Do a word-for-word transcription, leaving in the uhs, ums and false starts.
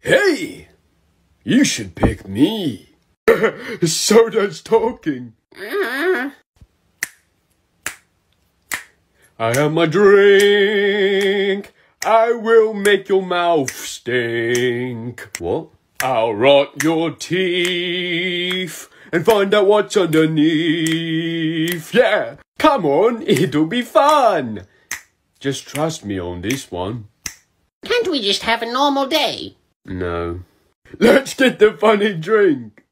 Hey! You should pick me. Soda's talking. Uh. I have my drink. I will make your mouth stink. What? I'll rot your teeth and find out what's underneath. Yeah, come on, it'll be fun. Just trust me on this one. Can't we just have a normal day? No. Let's get the funny drink.